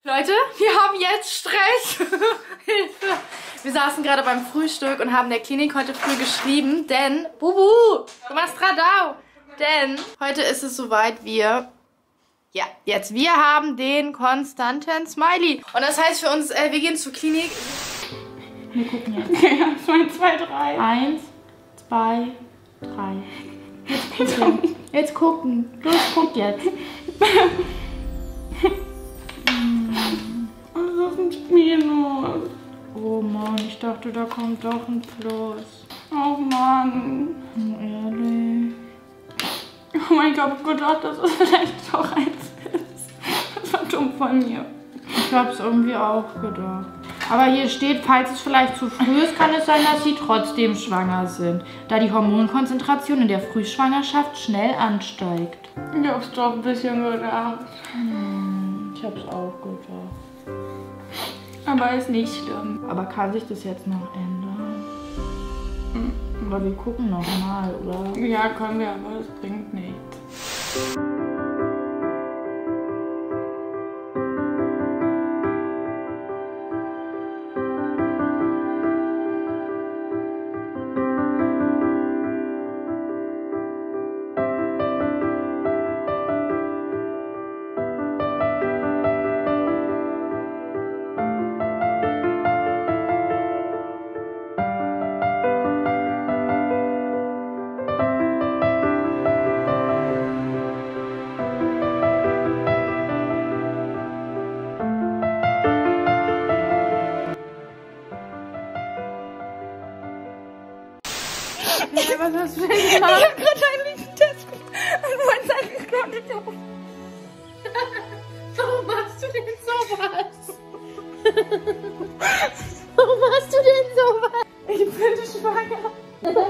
Leute, wir haben jetzt Stress. Hilfe. Wir saßen gerade beim Frühstück und haben der Klinik heute früh geschrieben, denn... Bubu, du machst Radau. Denn heute ist es soweit, wir haben den konstanten Smiley. Und das heißt für uns, wir gehen zur Klinik. Wir gucken jetzt. Ja, 2, 3. 1, 2, 3. Jetzt gucken. Jetzt gucken. Los, guck jetzt. Was ist mit mir los? Oh Mann, ich dachte, da kommt doch ein Plus. Oh Mann. Ehrlich. Oh mein Gott, ich gedacht, dass es vielleicht doch eins ist. Das war dumm von mir. Ich hab's irgendwie auch gedacht. Aber hier steht, falls es vielleicht zu früh ist, kann es sein, dass sie trotzdem schwanger sind, da die Hormonkonzentration in der Frühschwangerschaft schnell ansteigt. Ich hab's doch ein bisschen gedacht. Ich hab's auch gedacht. Aber ist nicht schlimm. Aber kann sich das jetzt noch ändern? Aber wir gucken noch mal, oder? Ja, können wir, aber es bringt nichts. Was hast du denn gemacht? Ich hab gerade einen Test und wollte sagen, kommt nicht auf. Warum machst du denn sowas? Warum machst du denn sowas? Ich bin schwanger.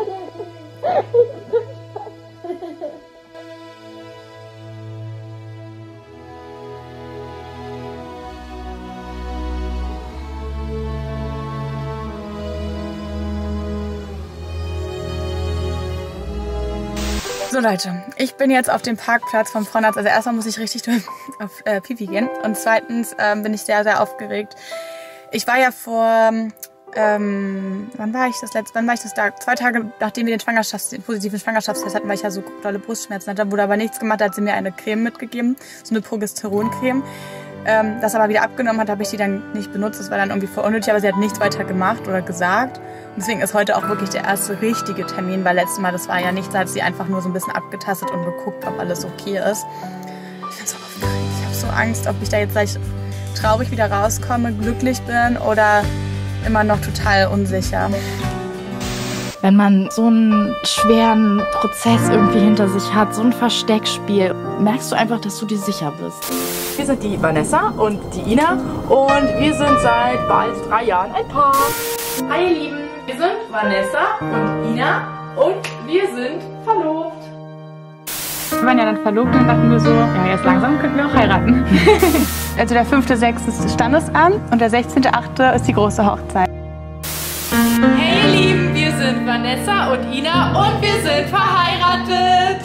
So Leute, ich bin jetzt auf dem Parkplatz vom Frauenarzt. Also erstmal muss ich richtig auf Pipi gehen und zweitens bin ich sehr, sehr aufgeregt. Ich war ja vor, wann war ich das da? 2 Tage nachdem wir den positiven Schwangerschaftstest hatten, weil ich ja so dolle Brustschmerzen hatte, wurde aber nichts gemacht, da hat sie mir eine Creme mitgegeben, so eine Progesteroncreme. Das aber wieder abgenommen hat, habe ich die dann nicht benutzt. Das war dann irgendwie voll unnötig, aber sie hat nichts weiter gemacht oder gesagt. Und deswegen ist heute auch wirklich der erste richtige Termin, weil letztes Mal, das war ja nichts, da hat sie einfach nur so ein bisschen abgetastet und geguckt, ob alles okay ist. Ich bin so aufgeregt, ich habe so Angst, ob ich da jetzt gleich traurig wieder rauskomme, glücklich bin oder immer noch total unsicher. Wenn man so einen schweren Prozess irgendwie hinter sich hat, so ein Versteckspiel, merkst du einfach, dass du dir sicher bist. Wir sind die Vanessa und die Ina und wir sind seit bald 3 Jahren ein Paar. Hi ihr Lieben, wir sind Vanessa und Ina und wir sind verlobt. Wir waren ja dann verlobt und dachten wir so, ja jetzt langsam könnten wir auch heiraten. Also der 5.6. ist das Standesamt und der 16.8. ist die große Hochzeit. Hey ihr Lieben, wir sind Vanessa und Ina und wir sind verheiratet.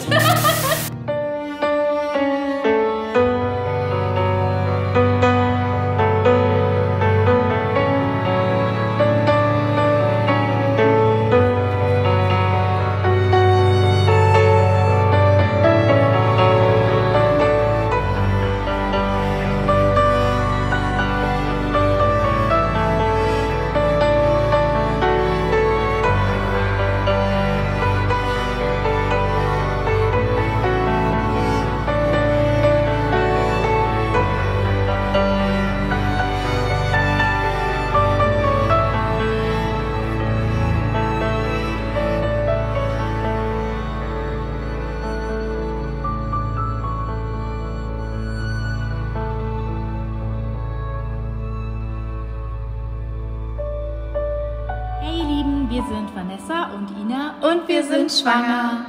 Hey ihr Lieben, wir sind Vanessa und Ina und wir sind schwanger.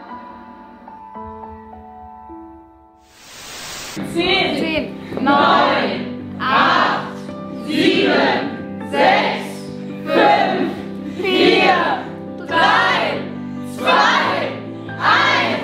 10, 9, 8, 7, 6, 5, 4, 3, 2, 1.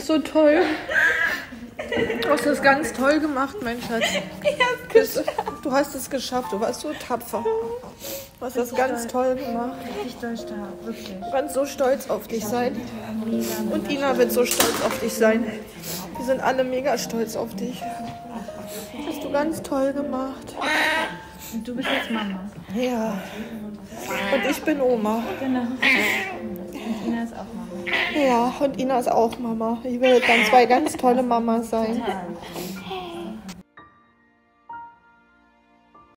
so toll. Du hast das ganz toll gemacht, mein Schatz. Du hast es geschafft. Du warst so tapfer. Du hast das ganz toll gemacht. Richtig doll stark, wirklich. Du kannst so stolz auf dich sein. Und Ina wird so stolz auf dich sein. Wir sind alle mega stolz auf dich. Das hast du ganz toll gemacht. Und du bist jetzt Mama. Ja. Und ich bin Oma. Genau. Und Ina ist auch Mama. Ja, und Ina ist auch Mama. Ich will dann zwei ganz tolle Mamas sein.